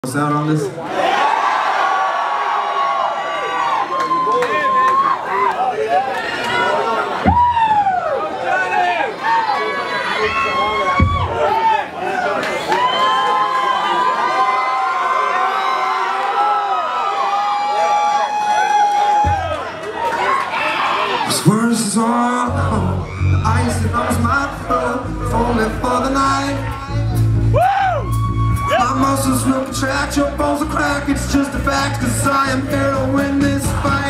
Out on this? This verse is all the ice that numbs my throat, if only for the night. My muscles will contract, your bones will crack, it's just a fact, cause I am here to win this fight.